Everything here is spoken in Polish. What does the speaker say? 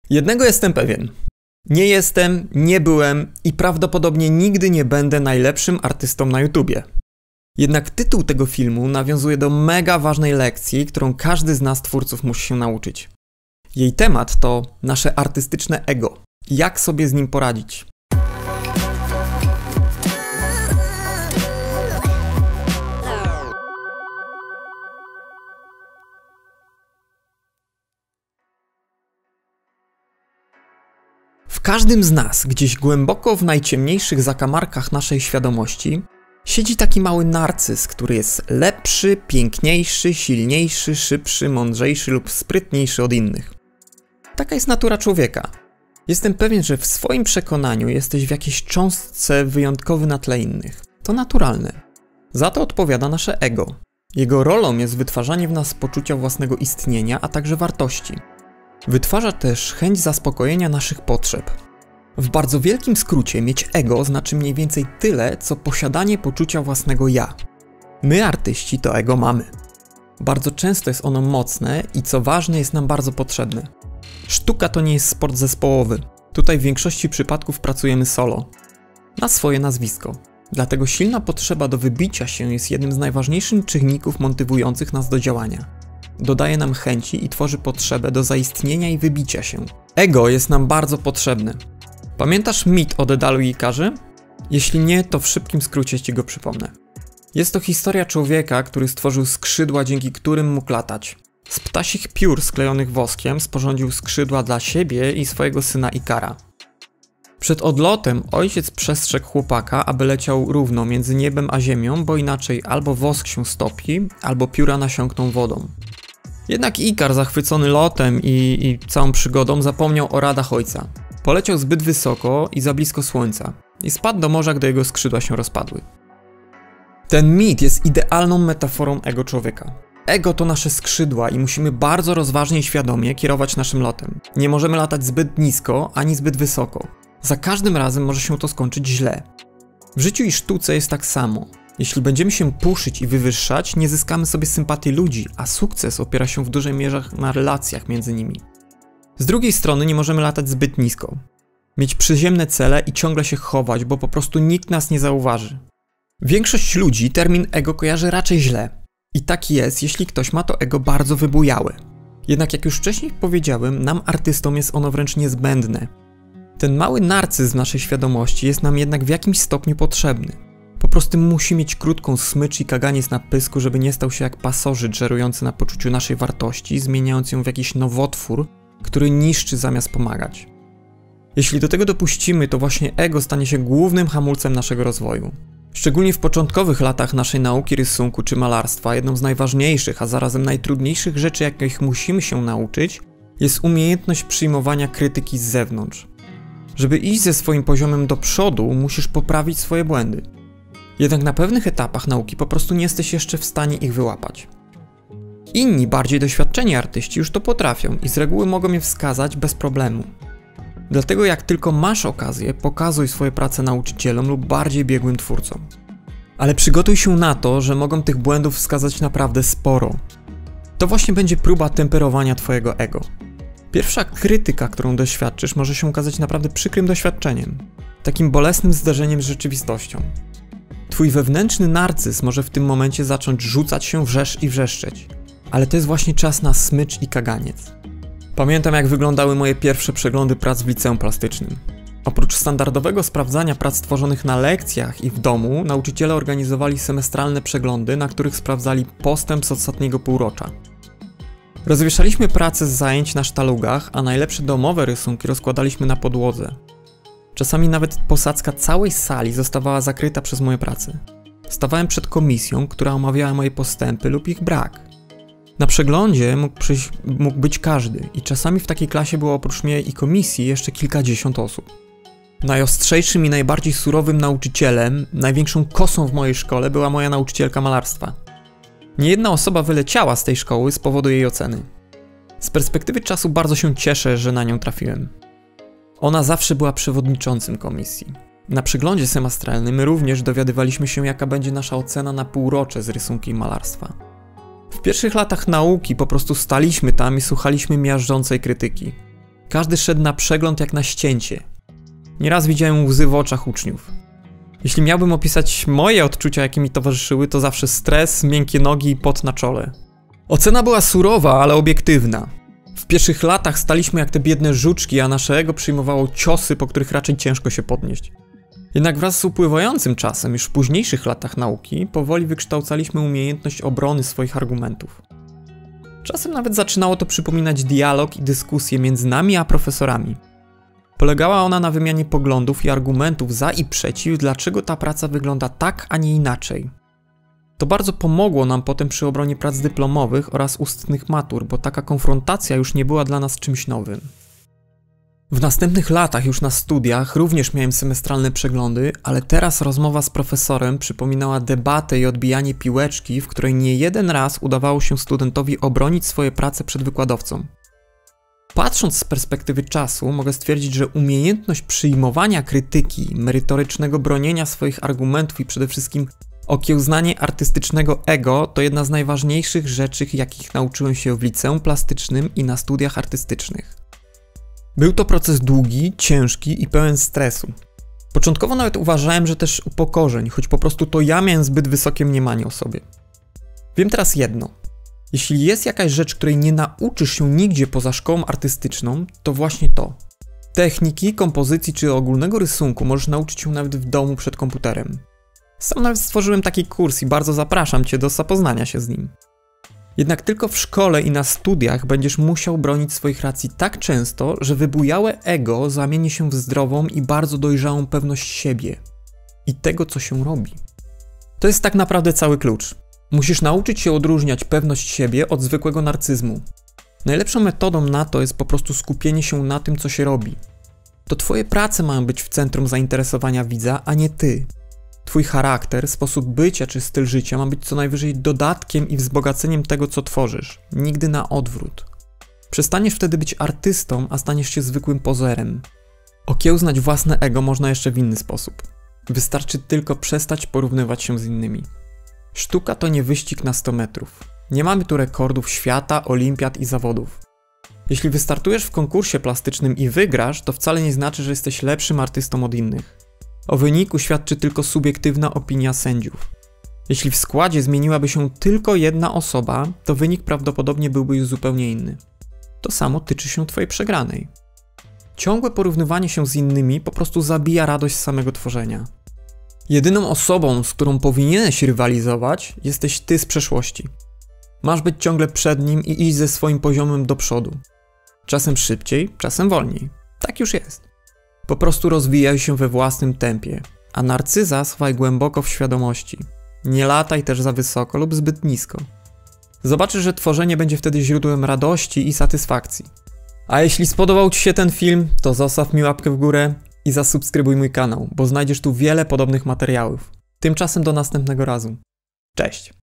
Jednego jestem pewien. Nie jestem, nie byłem i prawdopodobnie nigdy nie będę najlepszym artystą na YouTubie. Jednak tytuł tego filmu nawiązuje do mega ważnej lekcji, którą każdy z nas twórców musi się nauczyć. Jej temat to nasze artystyczne ego. Jak sobie z nim poradzić? W każdym z nas, gdzieś głęboko w najciemniejszych zakamarkach naszej świadomości, siedzi taki mały narcyz, który jest lepszy, piękniejszy, silniejszy, szybszy, mądrzejszy lub sprytniejszy od innych. Taka jest natura człowieka. Jestem pewien, że w swoim przekonaniu jesteś w jakiejś cząstce wyjątkowy na tle innych. To naturalne. Za to odpowiada nasze ego. Jego rolą jest wytwarzanie w nas poczucia własnego istnienia, a także wartości. Wytwarza też chęć zaspokojenia naszych potrzeb. W bardzo wielkim skrócie mieć ego znaczy mniej więcej tyle, co posiadanie poczucia własnego ja. My, artyści, to ego mamy. Bardzo często jest ono mocne i co ważne, jest nam bardzo potrzebne. Sztuka to nie jest sport zespołowy. Tutaj w większości przypadków pracujemy solo. Na swoje nazwisko. Dlatego silna potrzeba do wybicia się jest jednym z najważniejszych czynników motywujących nas do działania. Dodaje nam chęci i tworzy potrzebę do zaistnienia i wybicia się. Ego jest nam bardzo potrzebne. Pamiętasz mit o Dedalu i Ikarze? Jeśli nie, to w szybkim skrócie ci go przypomnę. Jest to historia człowieka, który stworzył skrzydła, dzięki którym mógł latać. Z ptasich piór sklejonych woskiem sporządził skrzydła dla siebie i swojego syna Ikara. Przed odlotem ojciec przestrzegł chłopaka, aby leciał równo między niebem a ziemią, bo inaczej albo wosk się stopi, albo pióra nasiąkną wodą. Jednak Ikar, zachwycony lotem i całą przygodą, zapomniał o radach ojca. Poleciał zbyt wysoko i za blisko słońca i spadł do morza, gdy jego skrzydła się rozpadły. Ten mit jest idealną metaforą ego człowieka. Ego to nasze skrzydła i musimy bardzo rozważnie i świadomie kierować naszym lotem. Nie możemy latać zbyt nisko, ani zbyt wysoko. Za każdym razem może się to skończyć źle. W życiu i sztuce jest tak samo. Jeśli będziemy się puszyć i wywyższać, nie zyskamy sobie sympatii ludzi, a sukces opiera się w dużej mierze na relacjach między nimi. Z drugiej strony nie możemy latać zbyt nisko. Mieć przyziemne cele i ciągle się chować, bo po prostu nikt nas nie zauważy. Większość ludzi termin ego kojarzy raczej źle. I tak jest, jeśli ktoś ma to ego bardzo wybujałe. Jednak jak już wcześniej powiedziałem, nam artystom jest ono wręcz niezbędne. Ten mały narcyz w naszej świadomości jest nam jednak w jakimś stopniu potrzebny. Po prostu musi mieć krótką smycz i kaganiec na pysku, żeby nie stał się jak pasożyt żerujący na poczuciu naszej wartości, zmieniając ją w jakiś nowotwór, który niszczy zamiast pomagać. Jeśli do tego dopuścimy, to właśnie ego stanie się głównym hamulcem naszego rozwoju. Szczególnie w początkowych latach naszej nauki rysunku czy malarstwa, jedną z najważniejszych, a zarazem najtrudniejszych rzeczy, jakich musimy się nauczyć, jest umiejętność przyjmowania krytyki z zewnątrz. Żeby iść ze swoim poziomem do przodu, musisz poprawić swoje błędy. Jednak na pewnych etapach nauki po prostu nie jesteś jeszcze w stanie ich wyłapać. Inni, bardziej doświadczeni artyści już to potrafią i z reguły mogą je wskazać bez problemu. Dlatego jak tylko masz okazję, pokazuj swoje prace nauczycielom lub bardziej biegłym twórcom. Ale przygotuj się na to, że mogą tych błędów wskazać naprawdę sporo. To właśnie będzie próba temperowania twojego ego. Pierwsza krytyka, którą doświadczysz, może się okazać naprawdę przykrym doświadczeniem. Takim bolesnym zderzeniem z rzeczywistością. Twój wewnętrzny narcyz może w tym momencie zacząć rzucać się wrzesz i wrzeszczeć. Ale to jest właśnie czas na smycz i kaganiec. Pamiętam, jak wyglądały moje pierwsze przeglądy prac w liceum plastycznym. Oprócz standardowego sprawdzania prac tworzonych na lekcjach i w domu, nauczyciele organizowali semestralne przeglądy, na których sprawdzali postęp z ostatniego półrocza. Rozwieszaliśmy prace z zajęć na sztalugach, a najlepsze domowe rysunki rozkładaliśmy na podłodze. Czasami nawet posadzka całej sali zostawała zakryta przez moje prace. Stawałem przed komisją, która omawiała moje postępy lub ich brak. Na przeglądzie mógł być każdy i czasami w takiej klasie było oprócz mnie i komisji jeszcze kilkadziesiąt osób. Najostrzejszym i najbardziej surowym nauczycielem, największą kosą w mojej szkole była moja nauczycielka malarstwa. Niejedna osoba wyleciała z tej szkoły z powodu jej oceny. Z perspektywy czasu bardzo się cieszę, że na nią trafiłem. Ona zawsze była przewodniczącym komisji. Na przeglądzie semestralnym my również dowiadywaliśmy się, jaka będzie nasza ocena na półrocze z rysunku i malarstwa. W pierwszych latach nauki po prostu staliśmy tam i słuchaliśmy miażdżącej krytyki. Każdy szedł na przegląd jak na ścięcie. Nieraz widziałem łzy w oczach uczniów. Jeśli miałbym opisać moje odczucia, jakie mi towarzyszyły, to zawsze stres, miękkie nogi i pot na czole. Ocena była surowa, ale obiektywna. W pierwszych latach staliśmy jak te biedne żuczki, a nasze ego przyjmowało ciosy, po których raczej ciężko się podnieść. Jednak wraz z upływającym czasem, już w późniejszych latach nauki, powoli wykształcaliśmy umiejętność obrony swoich argumentów. Czasem nawet zaczynało to przypominać dialog i dyskusję między nami a profesorami. Polegała ona na wymianie poglądów i argumentów za i przeciw, dlaczego ta praca wygląda tak, a nie inaczej. To bardzo pomogło nam potem przy obronie prac dyplomowych oraz ustnych matur, bo taka konfrontacja już nie była dla nas czymś nowym. W następnych latach już na studiach również miałem semestralne przeglądy, ale teraz rozmowa z profesorem przypominała debatę i odbijanie piłeczki, w której nie jeden raz udawało się studentowi obronić swoje prace przed wykładowcą. Patrząc z perspektywy czasu, mogę stwierdzić, że umiejętność przyjmowania krytyki, merytorycznego bronienia swoich argumentów i przede wszystkim okiełznanie artystycznego ego to jedna z najważniejszych rzeczy, jakich nauczyłem się w liceum plastycznym i na studiach artystycznych. Był to proces długi, ciężki i pełen stresu. Początkowo nawet uważałem, że też upokorzeń, choć po prostu to ja miałem zbyt wysokie mniemanie o sobie. Wiem teraz jedno. Jeśli jest jakaś rzecz, której nie nauczysz się nigdzie poza szkołą artystyczną, to właśnie to. Techniki, kompozycji czy ogólnego rysunku możesz nauczyć się nawet w domu przed komputerem. Sam nawet stworzyłem taki kurs i bardzo zapraszam Cię do zapoznania się z nim. Jednak tylko w szkole i na studiach będziesz musiał bronić swoich racji tak często, że wybujałe ego zamieni się w zdrową i bardzo dojrzałą pewność siebie i tego, co się robi. To jest tak naprawdę cały klucz. Musisz nauczyć się odróżniać pewność siebie od zwykłego narcyzmu. Najlepszą metodą na to jest po prostu skupienie się na tym, co się robi. To Twoje prace mają być w centrum zainteresowania widza, a nie Ty. Twój charakter, sposób bycia czy styl życia ma być co najwyżej dodatkiem i wzbogaceniem tego, co tworzysz. Nigdy na odwrót. Przestaniesz wtedy być artystą, a staniesz się zwykłym pozerem. Okiełznać własne ego można jeszcze w inny sposób. Wystarczy tylko przestać porównywać się z innymi. Sztuka to nie wyścig na 100 metrów. Nie mamy tu rekordów świata, olimpiad i zawodów. Jeśli wystartujesz w konkursie plastycznym i wygrasz, to wcale nie znaczy, że jesteś lepszym artystą od innych. O wyniku świadczy tylko subiektywna opinia sędziów. Jeśli w składzie zmieniłaby się tylko jedna osoba, to wynik prawdopodobnie byłby już zupełnie inny. To samo tyczy się Twojej przegranej. Ciągłe porównywanie się z innymi po prostu zabija radość z samego tworzenia. Jedyną osobą, z którą powinieneś rywalizować, jesteś Ty z przeszłości. Masz być ciągle przed nim i iść ze swoim poziomem do przodu. Czasem szybciej, czasem wolniej. Tak już jest. Po prostu rozwijaj się we własnym tempie, a narcyza schowaj głęboko w świadomości. Nie lataj też za wysoko lub zbyt nisko. Zobaczysz, że tworzenie będzie wtedy źródłem radości i satysfakcji. A jeśli spodobał Ci się ten film, to zostaw mi łapkę w górę i zasubskrybuj mój kanał, bo znajdziesz tu wiele podobnych materiałów. Tymczasem do następnego razu. Cześć!